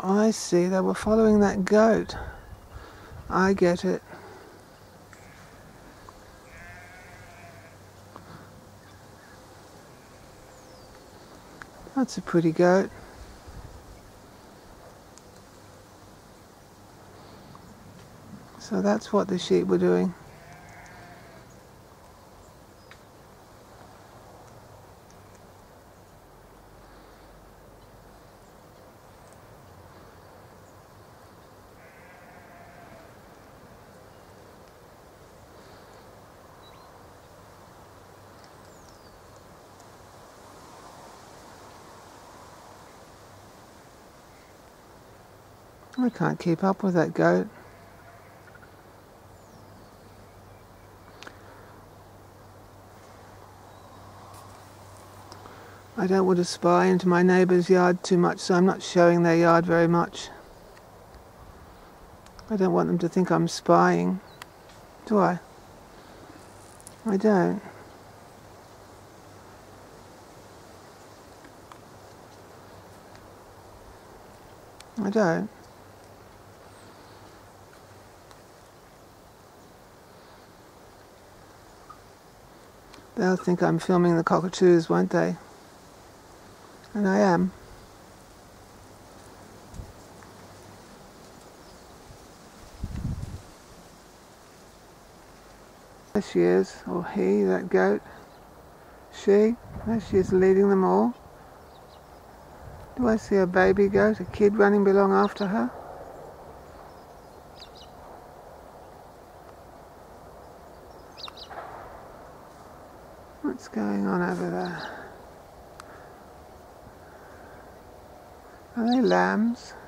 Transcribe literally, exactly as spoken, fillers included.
I see, they were following that goat. I get it. That's a pretty goat. So that's what the sheep were doing. I can't keep up with that goat. I don't want to spy into my neighbour's yard too much, so I'm not showing their yard very much. I don't want them to think I'm spying, do I? I don't. I don't. They'll think I'm filming the cockatoos, won't they? And I am. There she is, or he, that goat. She, there she is leading them all. Do I see a baby goat, a kid running along after her? What's going on over there? Are they lambs?